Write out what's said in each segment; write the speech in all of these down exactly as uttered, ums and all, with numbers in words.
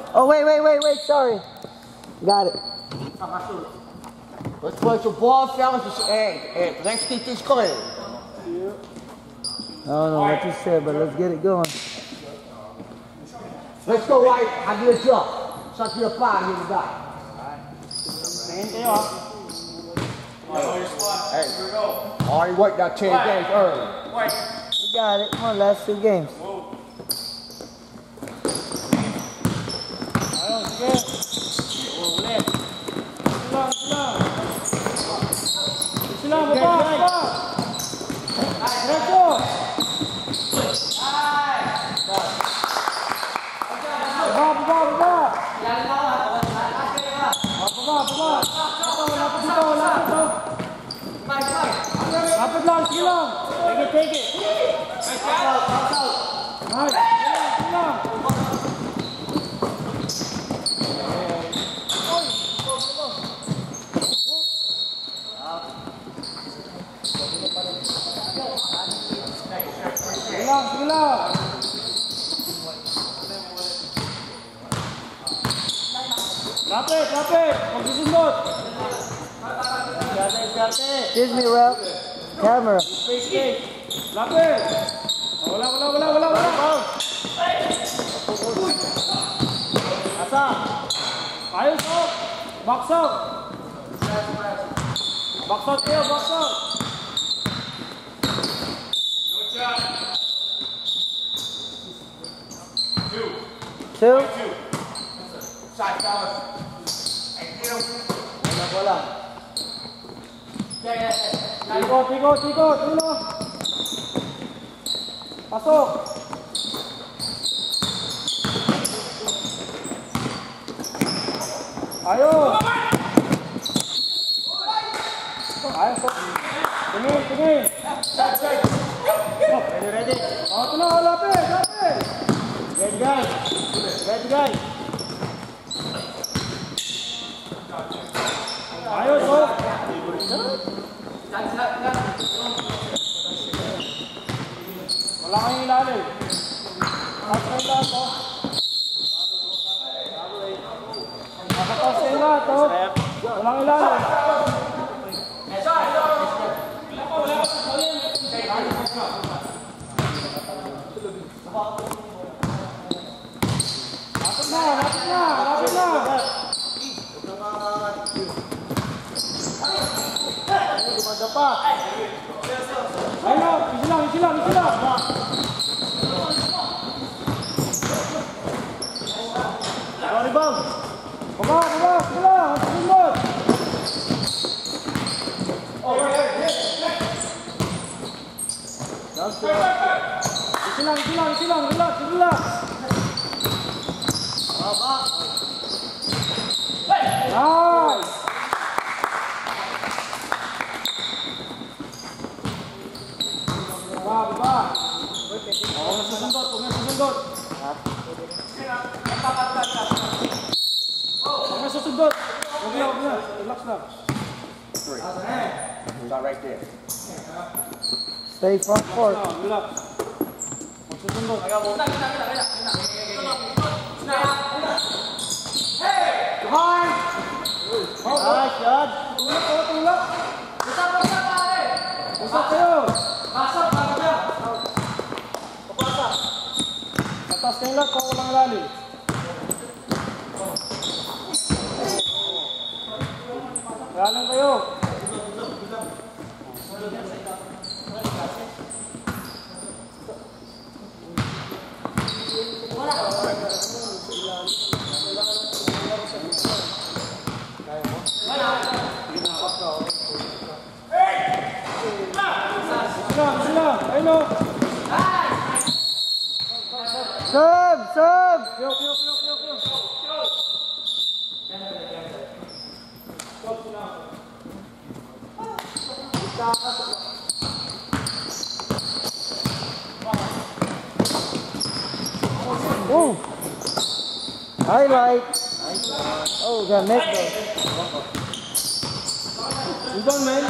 Oh, wait, wait, wait, wait, sorry. Got it. Let's play some ball, fellas. Hey, hey, let's keep this clean. I don't know what you said, but let's get it going. Let's go right. I get a jump. Shot to your five, here we go. Hey, hey. Already worked that ten games early. You got it. Come on, last two games. Silang, baba, baba. Diretso. Baba, baba, baba. Baba, baba. Lapit dito, lapit dito. Lapit lang, sige lang. Take it, take it. Nice, sige lang, sige lang. Sige lang, sige lang. Lapit, lapit. Magsusundot. Excuse me, ref. Camera. Space cake. Lapit. Wala, wala, wala, wala, wala. Asa. Ayos, oh. Box out. Box out kayo, box out. Two. Shot, fellas. Hey, get him. Wala, wala. Yeah, yeah, yeah. Tikot, tikot, tikot. Ulo. Pasok. Ayos. Ayos. Tingin, tingin. Oh, ready, ready. Oh, ito na, lapit, lapit. Ready, guys. Ready, guys. Ayos, oh. Wala kayong ilalim. Taas kayo lahat, oh. Nakataas kayo lahat, oh. Walang ilalim. Lapit na, lapit na, lapit na. Gumanda pa. Ayun, isi lang, isi lang, isi lang. Sorry, bang. Baba, baba, sige lang, sumot. Isi lang, isi lang, isi lang, relax, relax. Baba. Nice. Baba, baba. Huwag na susundot, huwag na susundot. Huwag na susundot. Huwag na, huwag na. Relax na. Three. Start right there. Stay front court. Relax. Huwag susundot. Behind. Nice, Judge. Tulak, oh, tulak. Usap kayo. Atas kayo lang kung walang lalim. Lalim kayo. Silang, silang. Ayun o. Serve, serve. Kiyo, kiyo, kiyo, kiyo, kiyo. Ooh. Highlight. Oh, got next though. You done, man?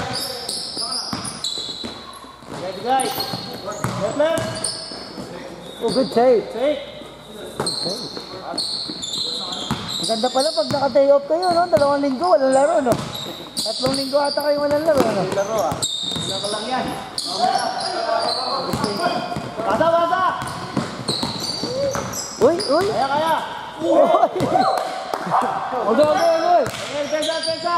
Ready, guys. Left, left. Oh, good tape. Take. Good tape. Maganda pala pag naka-day off kayo, no? Dalawang linggo, walang laro, no? Tatlong linggo ata kayo walang laro, no? Laro ah. Wala ka lang yan. Basa, basa! Uy, uy! Kaya, kaya! Uy! Ogo, ogo, ogo! Ayan, pesa, pesa!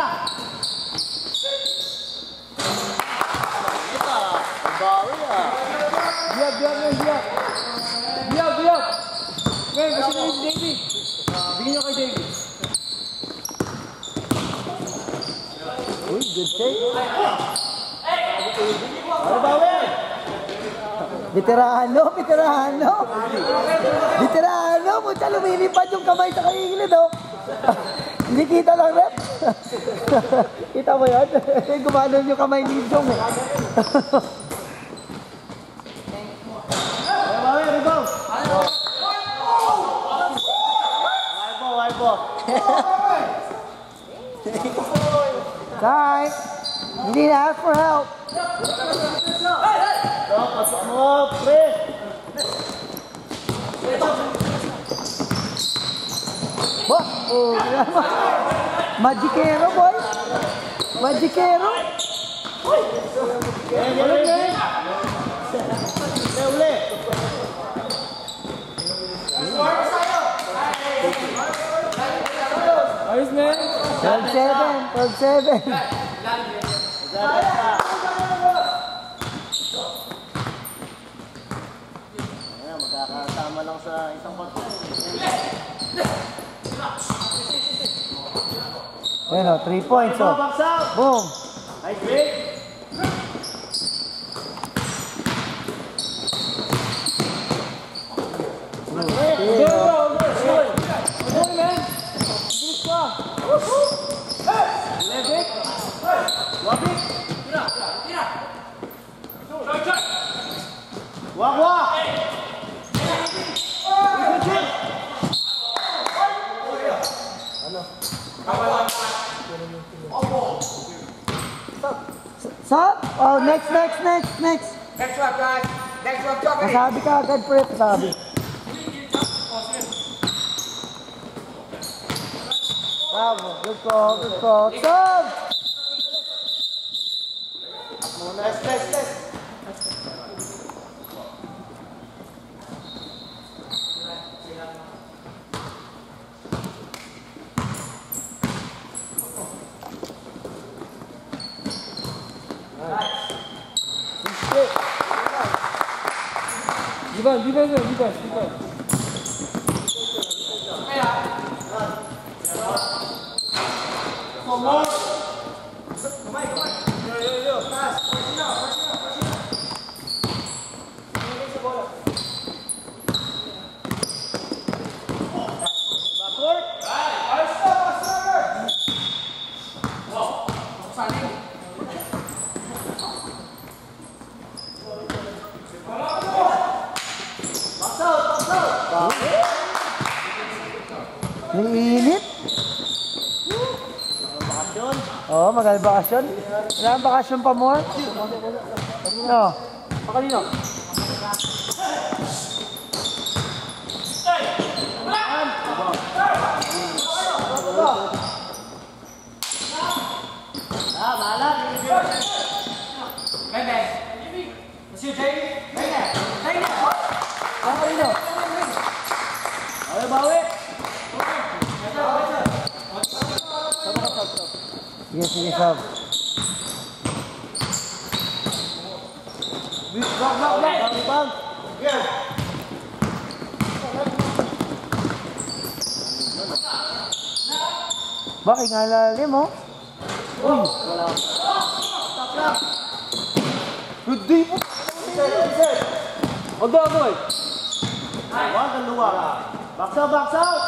Ito, bawi ah. Biyak, biyak, biyak, biyak! Biyak, biyak! Ngayon, kasi na si Davey. Bigyan nyo kay Davey. Uy, good save. Ano bawi? Veterano, veterano. Veterano, puta lumilipad yung kamay sa kagigilid, oh. Hindi kita lang, rep. Kita mo yan? Gumanon yung kamay ni Jong, eh. Ano bawi, rebound! Wipe ball, wipe ball. Time. You need to ask for help. Ito, pasok mo, pre! Bah, oh, Magicero, boy. Magicero. Yan, yan, yan! Uli, uli! Ayos, man. twelve seven, twelve seven. Ayan, magkakasama lang sa isang quarter. Bueno, three points, Ito, oh. box out! Boom. Nice break! Wak, wak! Stop. Oh, next, next, next, next. Next one, guys. Next one, Johnny. Masabi ka agad, pre. Masabi. Bravo. Good call, good call. Stop. Let's, let's, let's. Defense, defense, defense, defense. Init. Bakasyon. Oo, oh, magaling bakasyon. Wala ang bakasyon pa mo? No. Pakalino? Ah, malam. Bebe. Monsieur Jamie. Bebe. Bebe. Pakalino? Ayo bawi. Sige, sige, sab. Block, block, block. Bang, bang. Yeah. Bakit nga lalim, oh? Uy. Wala. Stop lang. Good day po. Ogo, ogo. Wag ang luwag. Box out, box out.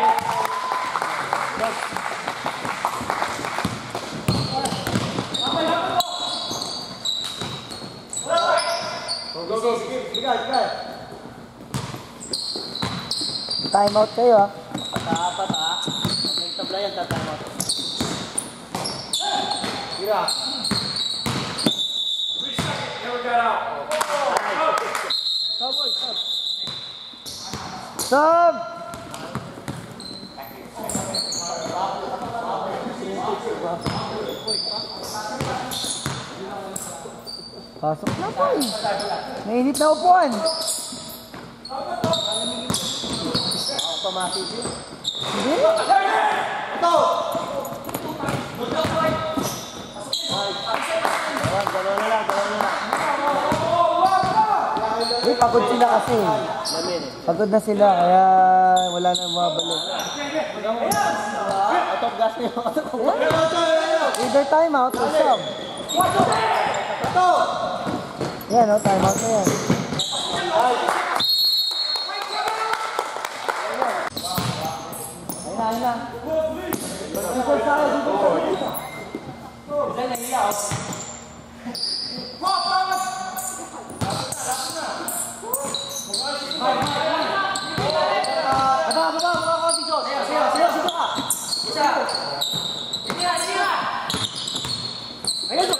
Go, go, sige, sige, sige. Time out kayo, ah. Pata-apat ah. Pag nagtabla yan, tatama. Tira. Sab! Pasok na po eh. Mainit na upuan. Automatic yun. Hindi? Ito! Dalawa na lang, dalawa na lang. Eh, pagod sila kasi. Pagod na sila, kaya wala na mabalik. Out of gas niyo. Either time out or sub. Ito! Yan, oh, time out na yan. Ayun na, ayun na. Dito sa akin, dito sa akin. Aba, aba, aba, mga konti dyan. Siya, siya, siya, siya ka. Siya. Siya, siya. Ayun.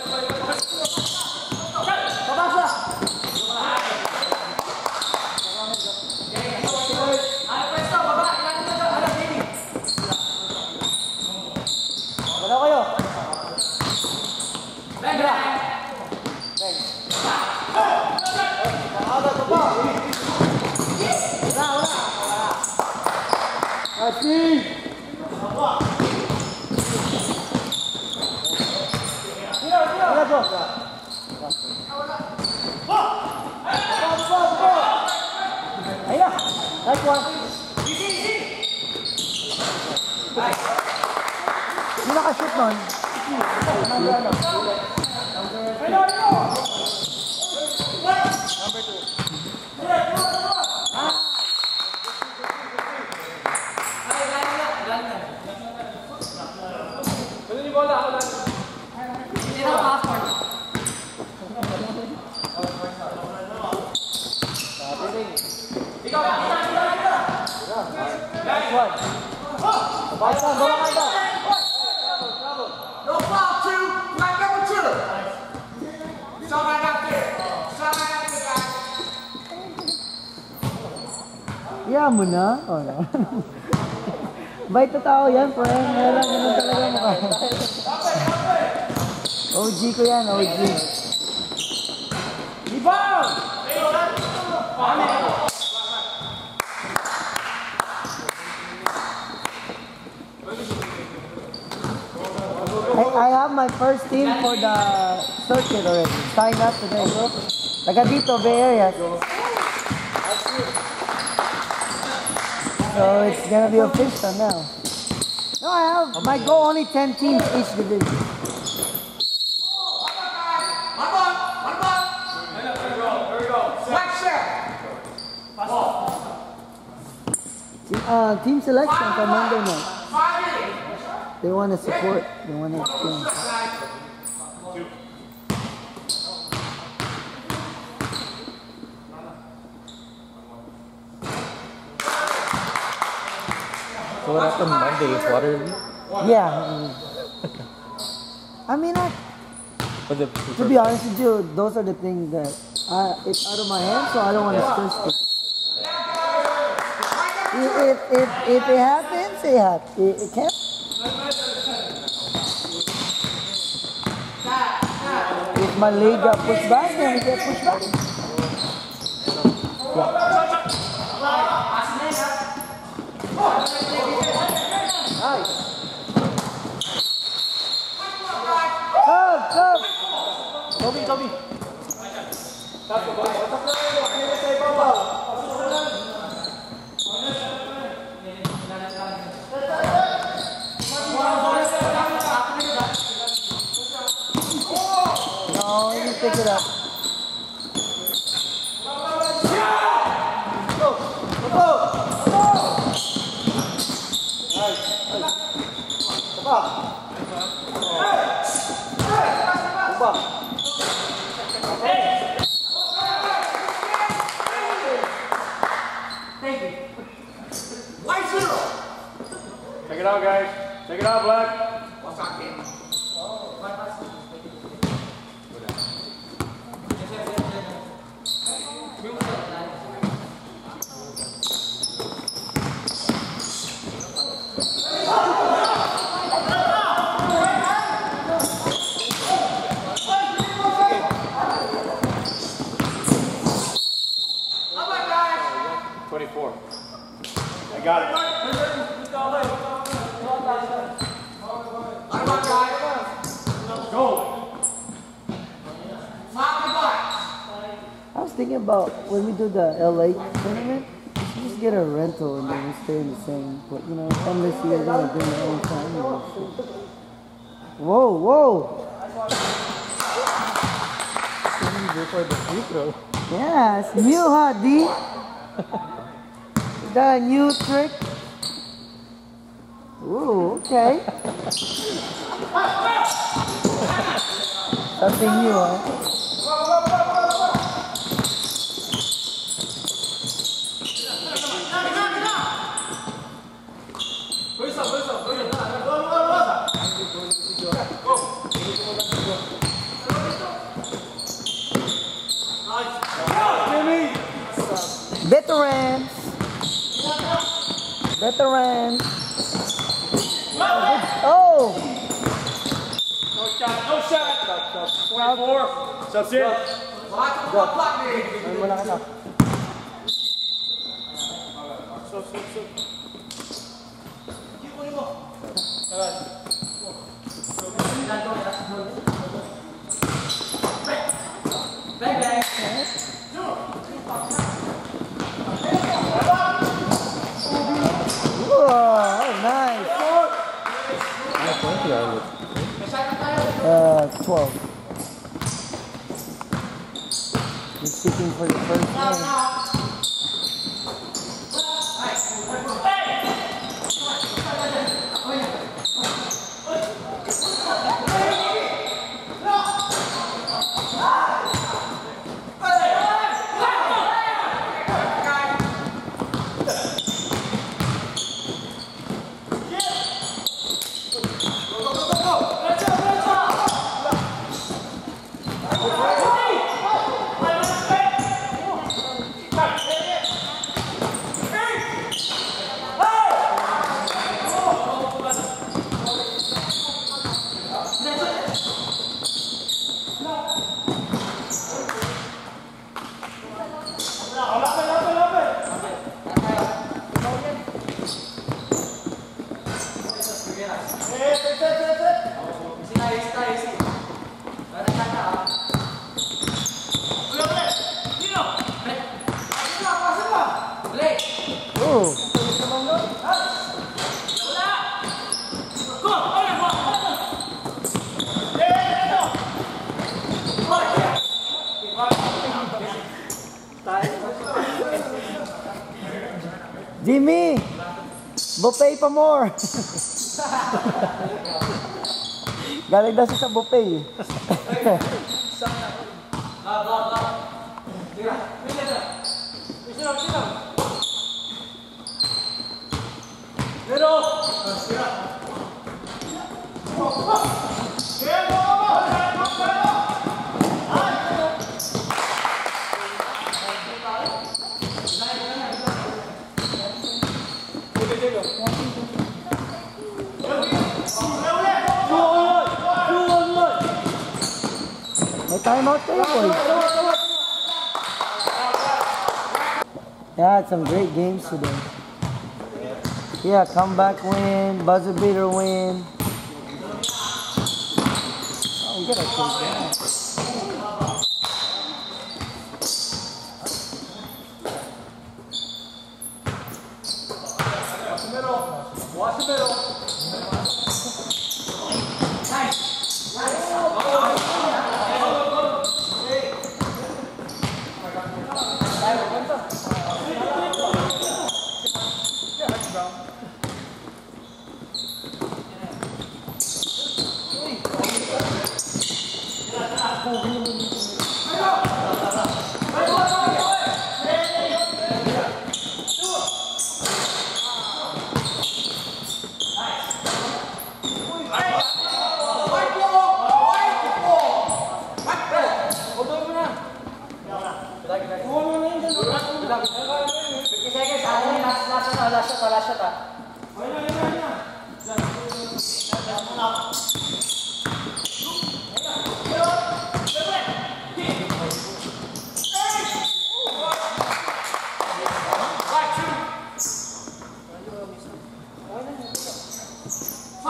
Pabasa. Wala kayo. Bendra. Beng. Aga ka pa. Wala, wala. Kasi. Wala ko. Ayun na. Nice one. Hindi nakashoot nun. Nice one. Nice one. Bawa ka ba? No foul, two. Black number two. Stop right out there. Stop right out there, guys. Iyan mo na. Oh, no. Bait na tao yan, friend. Meron, ganun talaga mukha. O G ko yan, O G. Rebound! I, I have my first team for the circuit already. Signed up today. Taga dito, Bay Area. So it's gonna be official now. No, I have. Might go only ten teams each division. One more. One more. There we go. There we go. Black set. Team, uh, team selection for Monday night. Five minutes. They want to support. They want to exchange. So what happened Monday? Water leak? Yeah. I mean, I, Was it? to be honest with you, those are the things that uh, it's out of my hands, so I don't want to stress it. If, if, if, if it happens, it happens. It, it can't. If my leg got pushed back, then we get pushed back. Yeah. Nice. Serve, serve. Toby, Toby. No, you pick it up. Check it out, guys. Check it out, Black. I was thinking about when we do the L A tournament, we should just get a rental and then we stay in the same. But you know, unless you guys want to bring your own family. Whoa, whoa! Before the free throw. Yeah, it's new, huh, D? Is that a new trick? Ooh, okay. Something new, huh? Veterans. Veterans. Oh. No shot, no shot. twenty-four. Subs in. Wala ka na. Sub, sub, sub. Oh, nice. Uh, twelve. He's seeking for the first one. Jimmy, buffet pa more. Galing daw siya sa buffet. May timeout kayo, boy. Yeah, some great games today. Yeah, comeback win, buzzer beater win. Oh, we gotta take that. Watch the middle.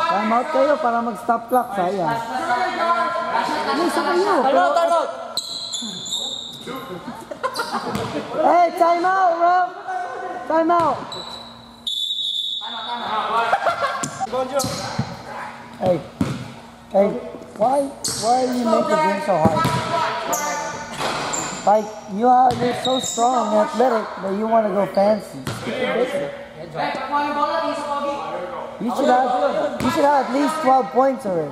Time out kayo para mag-stop clock. Sayang. Ano isa kayo? Time out, time out. Hey, time out, bro. Time out. Hey, hey, why, why are you making the game so hard? Like, you are, you're so strong and athletic that you want to go fancy. You should have, you should have at least twelve points already.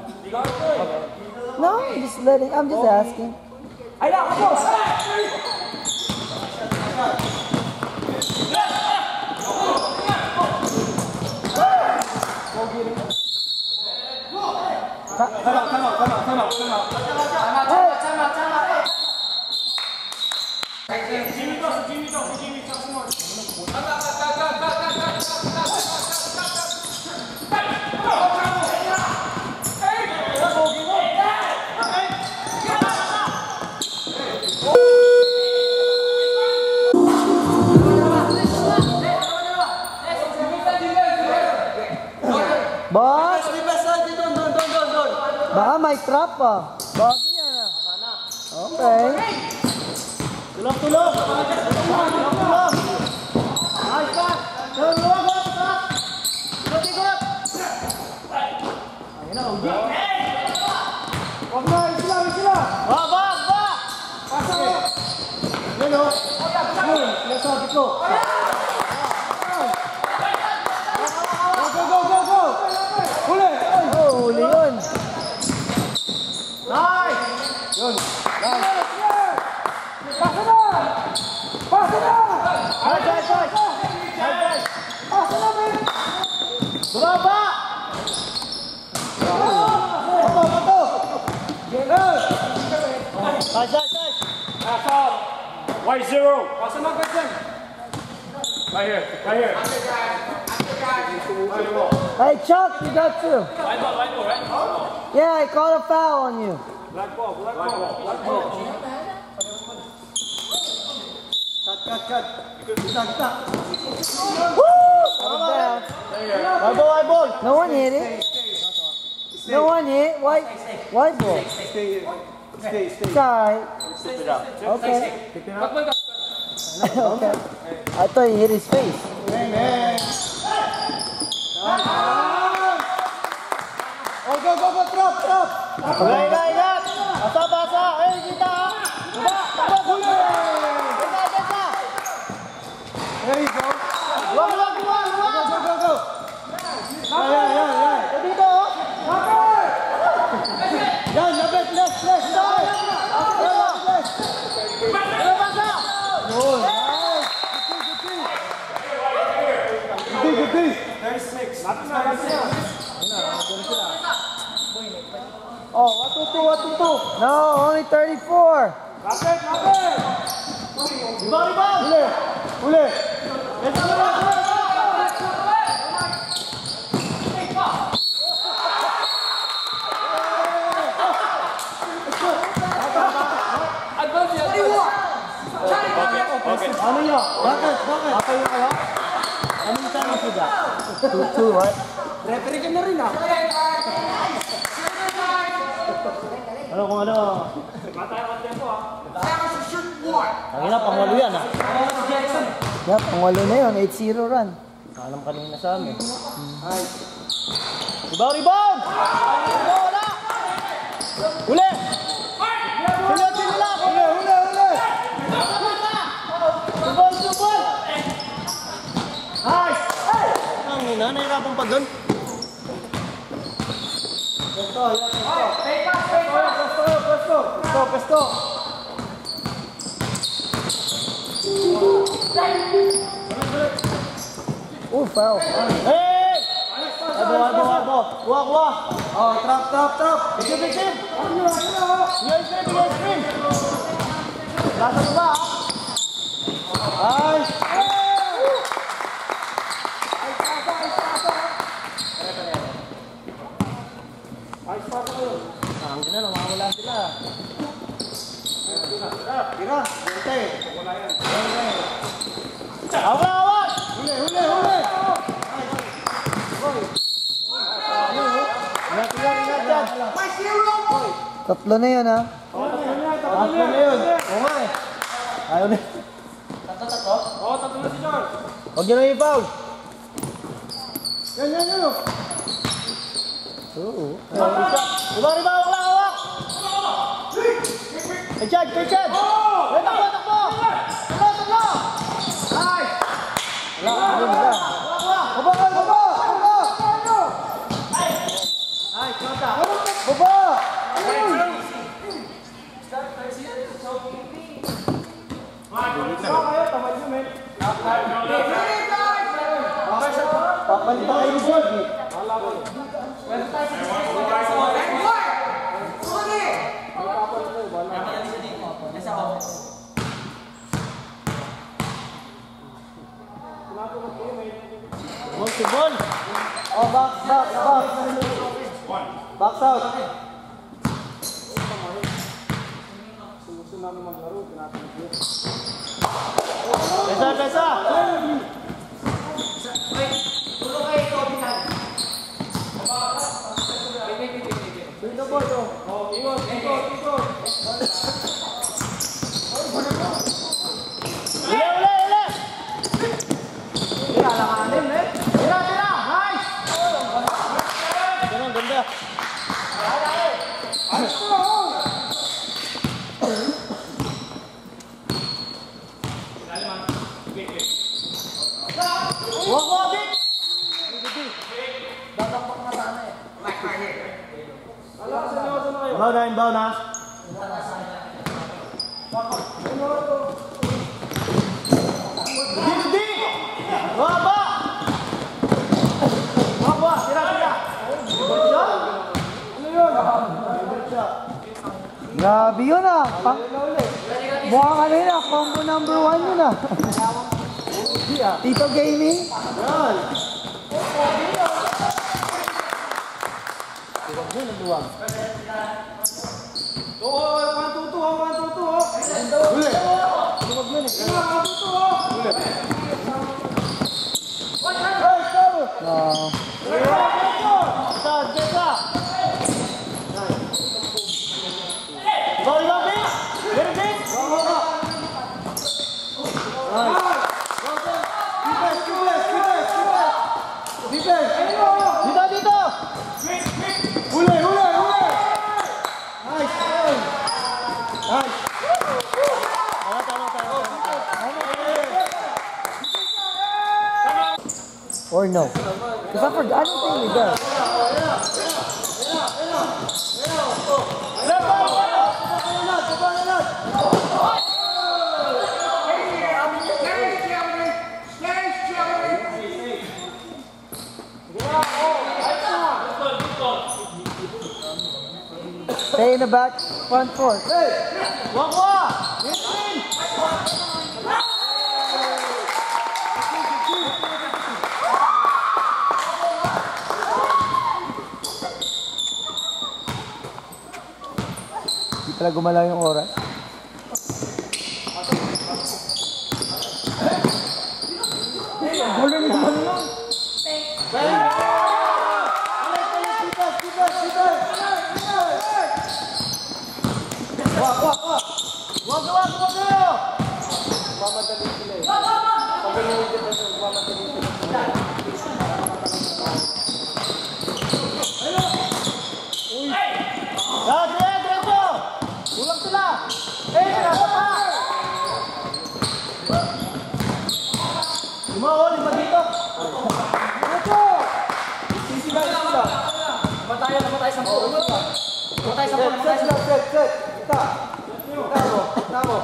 No, I'm just letting, I'm just asking. Come on, come on, come on, come on, come on. Jimmy Johnson, Jimmy Johnson, Jimmy Johnson. Boss! Baka may trap pa. Bago yan ah. Okay. Tulog, tulog. Tulog, tulog. Nice pass. Tulog, tulog, tulog. Tulog, tulog. Ayun na, uji. Wag na, sila, sila. Wag, wag, wag. Pasa mo. Yan o. Yun, nasabi ko. Go, go, go, go. Huli. Oh, huli yun. Nice. Yun. Nice. Pasa na! Pasa na! Nice, nice, nice! Nice, nice! Pasa na, man! Bumaba! Bato, bato! Nice, nice, nice! Pass off! White zero! Pasa na, Christian! Right here, right here. Hey, Chuck, you got two. White ball, white ball, right? Yeah, I called a foul on you. Black ball, black ball, black ball. Cut, cut, cut. Kita, kita. Out of bounds. White ball, white ball. No one hit it. No one hit. White, white ball. Stay here. Stay, stay. It's alright. Pick it up. Okay. Pick it up. Okay. I thought he hit his face. Bang, bang. Oh, go, go, go, drop, drop. Gay, gay, gay. Basa, basa. Hey, kita. Udah, udah, huli. Kita, kita. There you go. Luang, luang, luang, luang. Go, go, go, go. Yeah, yeah, yeah, yeah. Dito. Yan, labet, left, left, left. Left, left. Udah, basa. Oh, nice. Good, good, good. thirty-six. Oh, what to do, what to do? No, only thirty-four. Lapit, lapit! Rebound, rebound! Uli, uli! Let's go, let's go! Ano nyo? Bakit? Bakit? Ako yung kayo? Anong time ang suga? Two, two, what? Referee ka na rin ah. Ano kung ano? Matay ang tempo ah. Ang ina, pang walo yan ah. Yeah, pang walo na yun. eight zero run. Alam kanina sa amin. Rebound, rebound! Rebound, wala! Uli! Sunod, sunod lang! Uli, uli, uli! Rebound, rebound! Nice! Ang ina, nahirapan pa dun. Presto, yan, presto. Presto, presto, presto, presto. Oh, foul. Hey! Abo, abo, abo. Kuha, kuha. Oh, trap, trap, trap. Bigyan, bigyan. Bigyan screen, bigyan screen. Lasa mo ba, ha? Nice. Ayos pa ko yun. Ang gina, namawala sila. Tira, bente. Awal, awal! Huli, huli, huli! Tatlo na yun, ha? Tatlo na yun. Oo nga eh. Ayaw na. Tatlo, tatlo? Oo, tatlo na si John. Huwag nyo na i-foul. Yan, yan, yan. Oo. Riba, riba, hawak lang, hawak. Kay Chad, kay Chad. Ay, takbo, takbo. Takbo, takbo. Ay. Wala, wala, wala. Baba, baba, baba. Ay, kota. Baba. Papalit tayo ni Jordi. Ball to ball. Oh, box, box, box. Box out. Pesa, pesa. Ule, ule, ule. Tira, langanin eh. Tira, tira. Nice. Ganun, ganda. Wag, wag, Vic. Baw na, baw na. Di, di. Baba. Baba, tira, tira. Ano yun? Grabe yun, ah. Pang... Mukha ka na yun, ah. Combo number one yun, ah. Tito Gaming. Yan. Huwag mo, nagluwag. Oo, one, two, two, one, two, two. Huli. Huwag mo, nagluwag. Huli. Ah. Saan, Jessa? Ball, ball, Vic. Very big. Defense, defense, defense, defense. Defense. Dito, dito. Huli, huli, huli. Nice. Nice. Tama, tama, tama. Or no? Because I forgot, I don't think we does. Stay in the back, front four. Wag mo. Hindi pala gumalaw yung oras. Gulo naman yun. Wag, wag, wag. Wag, wag, wag. Mamadali sila eh. Pag ganyan dito, mamadali sila. Uy. Ah, dire, diretso. Ulang sila. Eh, nasa pa. Lima, oh, lima dito. Diretso. Sisigaw sila. Matayo, namatay sa po. Namatay sa po, namatay sa po. Set, set, kita. Tamo, tamo.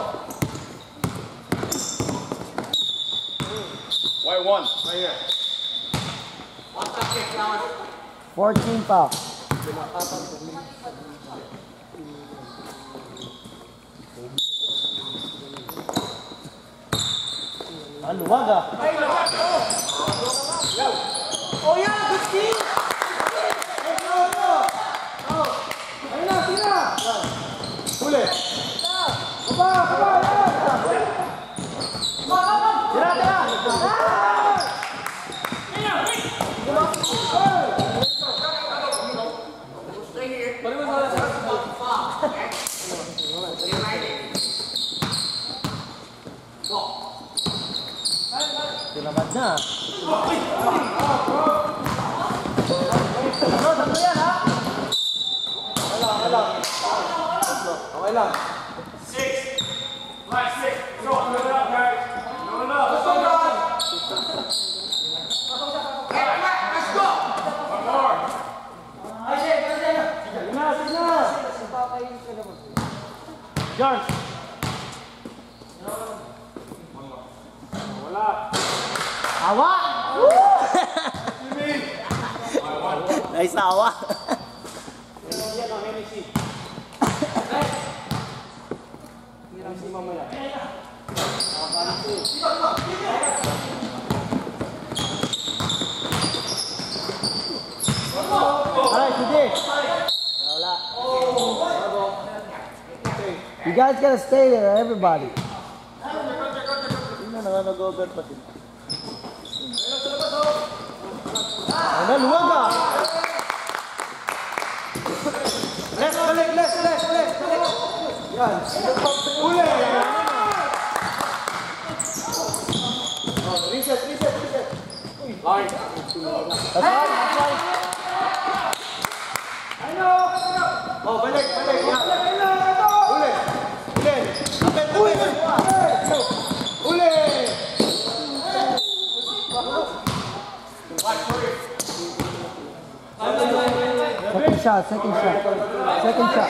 White one, right here. fourteen pa. Ah, luwag ah. Oh yeah, good team! Ayun na, sige na! Huli! Baba, baba, yan! Tira, tira! lang. Six. Right, six. Go. Fill it up, guys. Fill it up. Let's go, guys. Hey, right, let's go. One more. Sige na, sige na. George. Wala. Awa! Nice awa. Alright, sige. You guys gotta stay there, everybody. Tingnan na, nag-over pa din. Ano, luwag ka! Left, balik, left, left, left, balik. Yan. Uli! Oh, reset, reset, reset. Line. That's right, that's right. Oh, balik, balik. Yan. Uli. Uli. Lapit, lapit. Uli. Second shot, second shot. Second shot.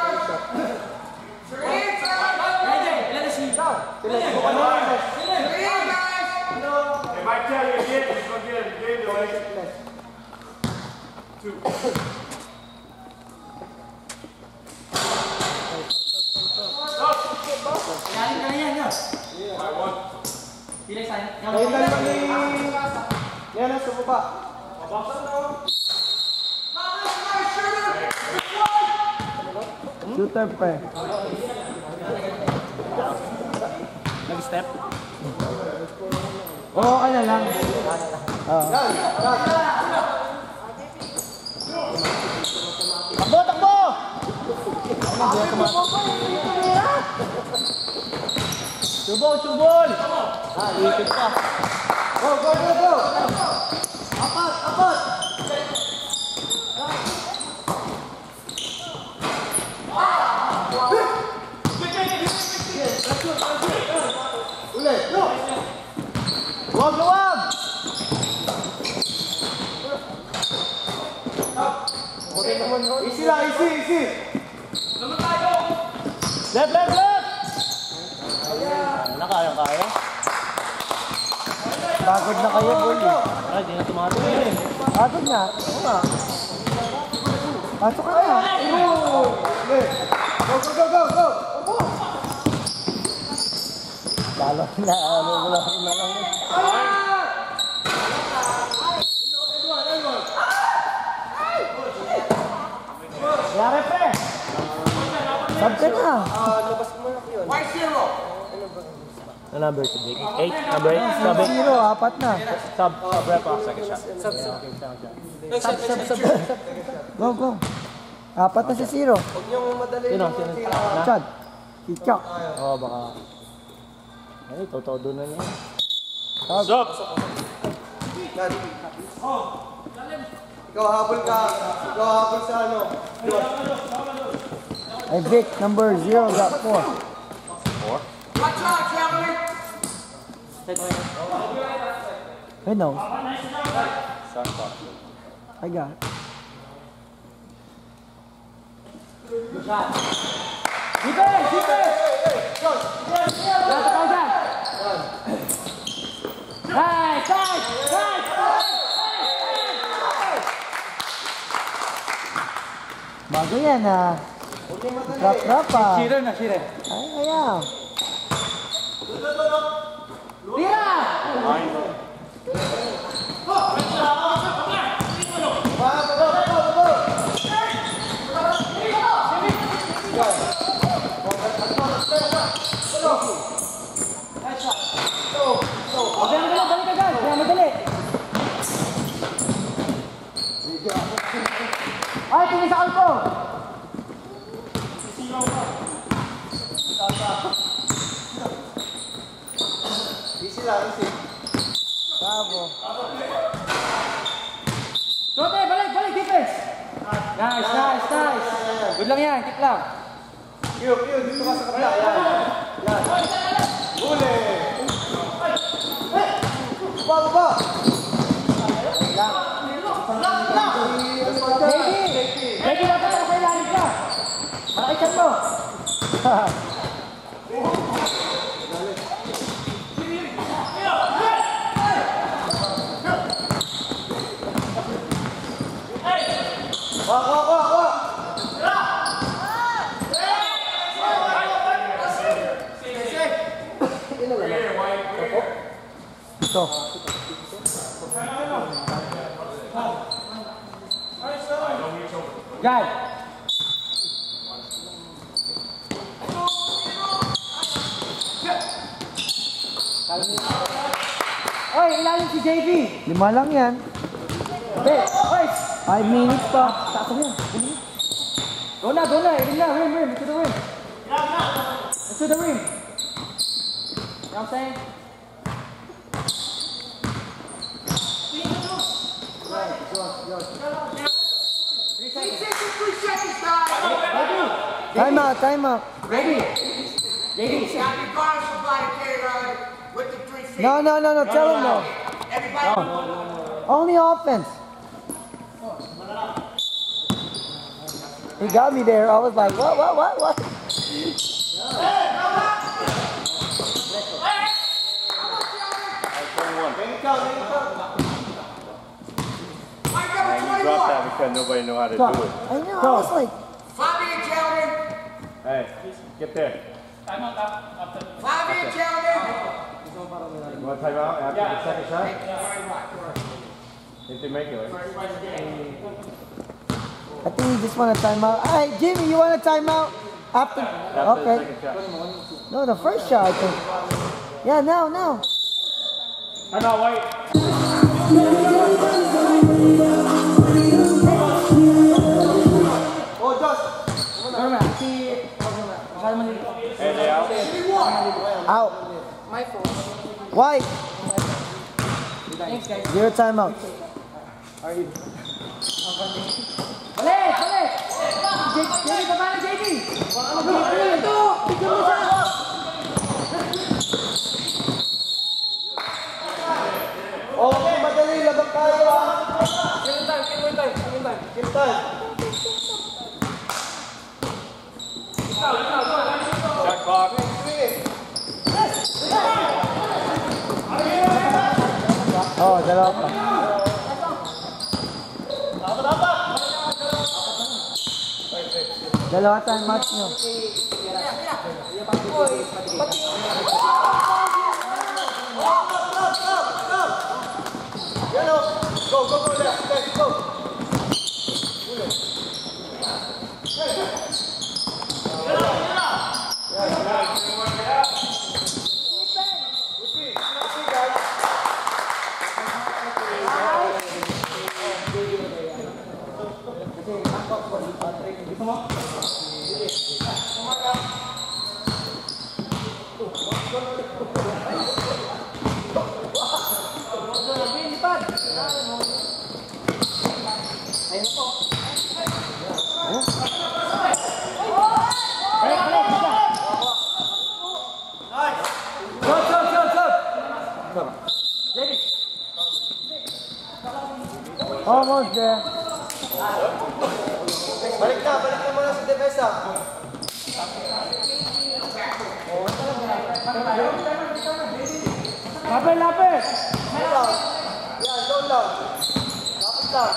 They might tell you again, just gonna get it again, Joey. Two. Ngayon na naman ni... Yan ang sumaba. Shooter pre. Nag-step? Oo, ka na lang. Oo. Takbo, takbo! Subol, subol! Ah, ikot pa. Go, go, go, go! Apat, apat! Ulit, go! Huwag, huwag! Easy lang, easy, easy! Left, left, left! Wala, kaya, kaya. Pagod na kayo, boy. Ay, di na tumatingin eh. Pagod na. Oo nga. Pasok ka na. Go, go, go, go, go! Lalo na, ano, wala ko na lang. Yari, pre! Sab ka na. White zero. Ano number to big? Eight? Number eight? Sub eight? Zero, apat na. Sub, sub, rep off, second shot. Sub, sub. Sab, sab, sab. Go, go. Apat na si zero. Sino? Sino? Na? Chad. Kichak. Oo, baka... Ay, todo na niya. Stop. Ikaw habol ka. Ikaw habol sa ano. Ay, Vic, number zero, got four. Watch out, traveling. I know. I got it. Defense! Defense! Lata ka dyan! Right! Right! Right! Bago yan, ah. Trap-trap, ah. Shearer na, shearer. Ay, ayaw. Tira! Okay, madali, dali ka dyan. Kaya madali. Ay, tingin sa alpo. Easy lang, easy. Bravo. Sote, balik, balik, defense. Nice, nice, nice. Good lang yan, keep lang. Q, Q, dito ka sa kabila. Yan. Yan. Huli. Baba, baba. Baby! Baby, dapat na sa ilalim ka! Malakitan mo! Wak, wak, wak, wak. Ito. Guys! Oy, ilalim si J B! Lima lang yan. Okay, oy! Five minutes pa. Tato mo. Go na, go na. Ring na, ring, ring. Into the ring. Into the ring. You know what I'm saying? Time out, time out. Ready? Ready? No, no, no, no. Tell him no. No. Only offense. He got me there. I was like, what, what, what, what? You dropped that because nobody knew how to do it. I know. I was like, Five-year gentlemen. Hey, get there. Five-year gentlemen. You want timeout after the second shot? If they make it, right? I think you just want a timeout. All right, Jimmy, you want a timeout after? After the Okay. second shot. No, the first shot, I think. Yeah, now, now. Timeout, White. Oh, Josh. Hey, they out. Out. My fault. White. Thanks, guys. Zero timeout. Balik! Balik! J B, baba na J B! Ito! Bigyan mo siya! Okay, madali. Labang tayo ah. Kill time, kill time, kill time. Kill time. Shot clock. Oh, dalawa pa. Dalawa tayong match nyo. Yan o. Go, go, go. Left, left, go. Almost there. Balik na, balik na muna sa defensa. Lapit, lapit! Down lang. Yan, down lang. Lapit lang.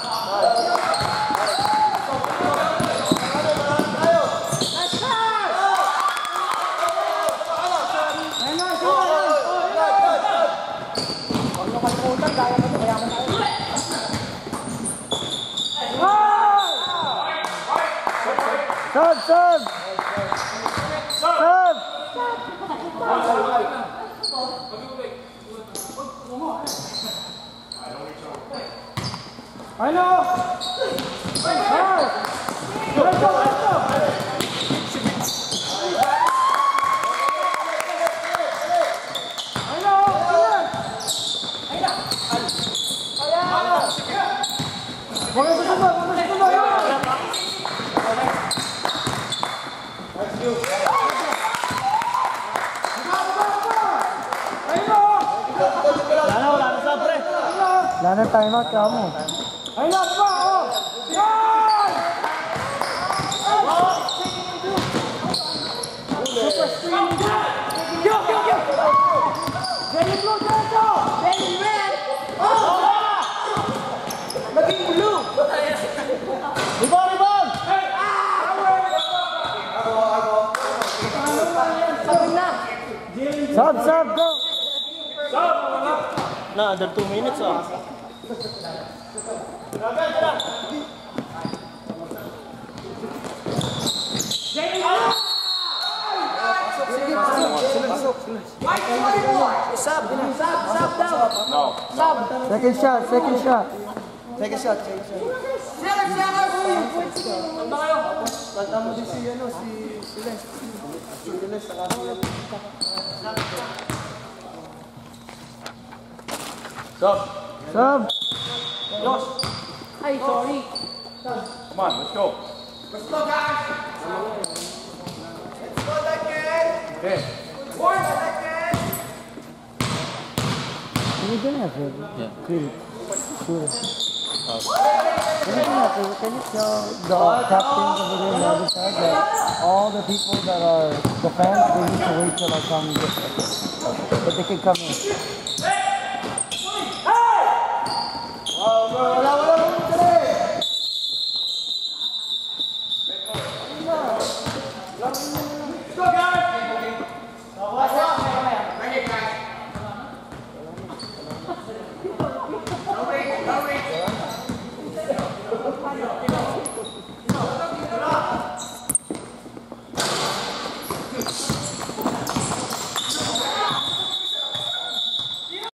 Serve, serve! Serve! I know! Hey! Let's go, let's go! I know! Huwag na susunod! Huwag na susunod! That's you. Wala na timeout ka mo. Ay, na pa, oh! Yan! Super screen. Yo, yo, yo! Very blue, Jojo! Very red. Oh! Maging blue. Rebound, rebound! Sabi na. Sub, sub, go! Na, under two minutes, ah. Mike twenty-four. Sub. Sub. Sub daw. No. Sub. Second shot, second shot. Take a shot, take a shot. Seller, seller. Tanda mo din si, ano, si Celeste. Si Celeste, saka si... Sub. Sub. Ay, sorry. Come on, let's go. Let's go, guys. Let's go, Duncan. Okay. One second. Can you do that, baby? Yeah. Cool. Cool. Can you do that, baby? Can you tell the captains over there on the other side that all the people that are the fans, they need to wait till I come, but they can come in.